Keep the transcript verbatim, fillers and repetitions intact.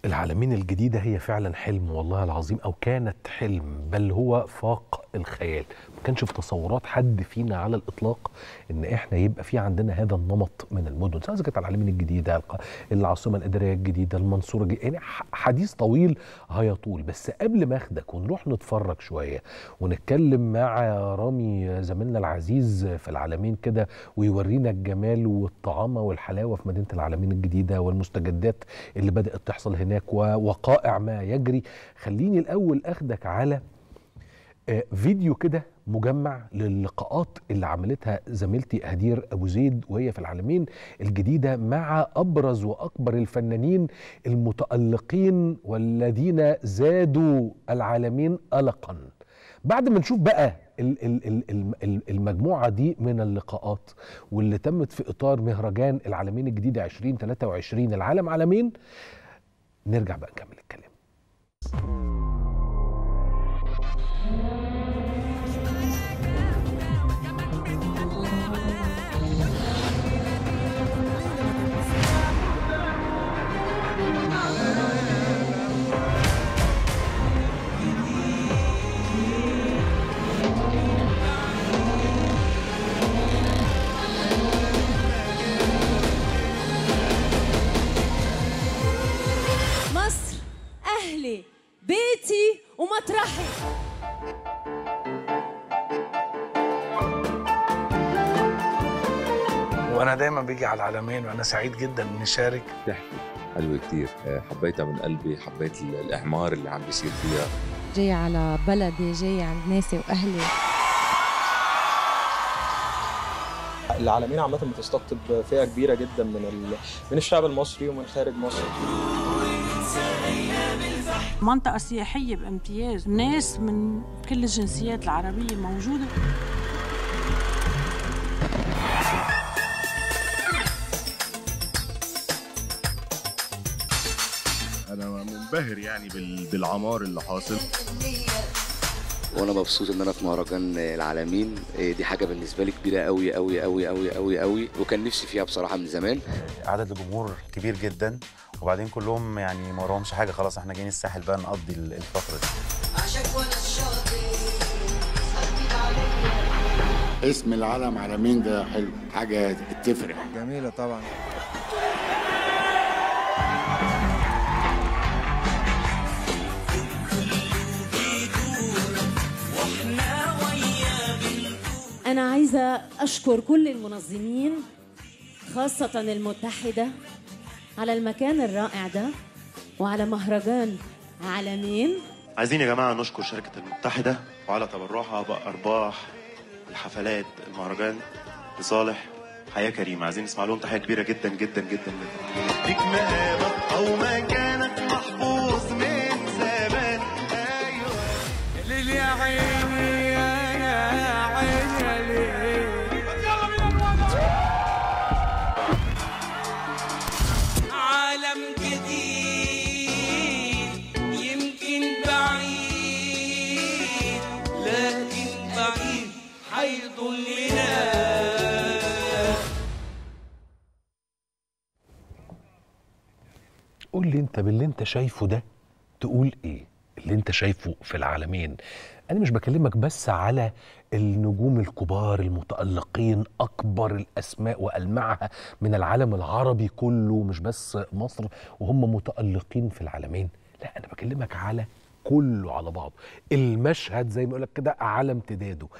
العالمين الجديدة هي فعلا حلم والله العظيم، أو كانت حلم، بل هو فاق الخيال. ما كانش في تصورات حد فينا على الإطلاق إن إحنا يبقى في عندنا هذا النمط من المدن، سواء كانت العالمين الجديدة، الق- العاصمة الإدارية الجديدة، المنصورة الجديدة. يعني ح- حديث طويل هيطول. بس قبل ما أخدك ونروح نتفرج شوية ونتكلم مع رامي زميلنا العزيز في العالمين كده، ويورينا الجمال والطعامة والحلاوة في مدينة العالمين الجديدة والمستجدات اللي بدأت تحصل هناك ووقائع ما يجري. خليني الأول أخدك على آه، فيديو كده مجمع للقاءات اللي عملتها زميلتي هدير أبو زيد وهي في العالمين الجديدة مع أبرز وأكبر الفنانين المتألقين والذين زادوا العالمين ألقا. بعد ما نشوف بقى ال- ال- ال- ال- ال- المجموعة دي من اللقاءات واللي تمت في إطار مهرجان العالمين الجديدة ألفين وثلاثة وعشرين العالم عالمين، نرجع بقى نكمل الكلام. مصر أهلي بيتي ومطرحي. وانا دايما بيجي على العالمين وانا سعيد جدا اني اشارك. تحكي حلوة كتير، حبيتها من قلبي، حبيت الإعمار اللي عم بيصير فيها. جاي على بلدي، جاي عند ناسي وأهلي. العالمين عامة بتستقطب فئة كبيرة جدا من ال... من الشعب المصري ومن خارج مصر. منطقة سياحية بامتياز، ناس من كل الجنسيات العربية موجودة. أنا منبهر يعني بال- بالعمار اللي حاصل. وانا مبسوط ان انا في مهرجان العالمين. إيه دي حاجه بالنسبه لي كبيره قوي قوي قوي قوي قوي قوي، وكان نفسي فيها بصراحه من زمان. عدد الجمهور كبير جدا، وبعدين كلهم يعني ما وراهمش حاجه، خلاص احنا جايين الساحل بقى نقضي الفتره دي. اسم العالم عالمين ده حلو، حاجه تفرح. جميلة طبعا. أنا عايزة أشكر كل المنظمين، خاصة المتحدة، على المكان الرائع ده وعلى مهرجان عالمين. عايزين يا جماعة نشكر شركة المتحدة وعلى تبرعها بأرباح الحفلات المهرجان لصالح حياة كريمة. عايزين نسمع لهم تحية كبيرة جدا جدا جدا. ليك مقامك أو مكانك محفوظ من زمان. أيوة ليل يا عيني يا عيني يا ليل. عالم جديد يمكن بعيد، لكن بعيد حيضلنا. قول لي انت باللي انت شايفه ده تقول ايه اللي انت شايفه في العالمين. انا مش بكلمك بس على النجوم الكبار المتألقين، اكبر الاسماء والمعها من العالم العربي كله، مش بس مصر وهم متألقين في العالمين. لا، انا بكلمك على كله على بعض. المشهد زي ما يقولك كده على امتداده.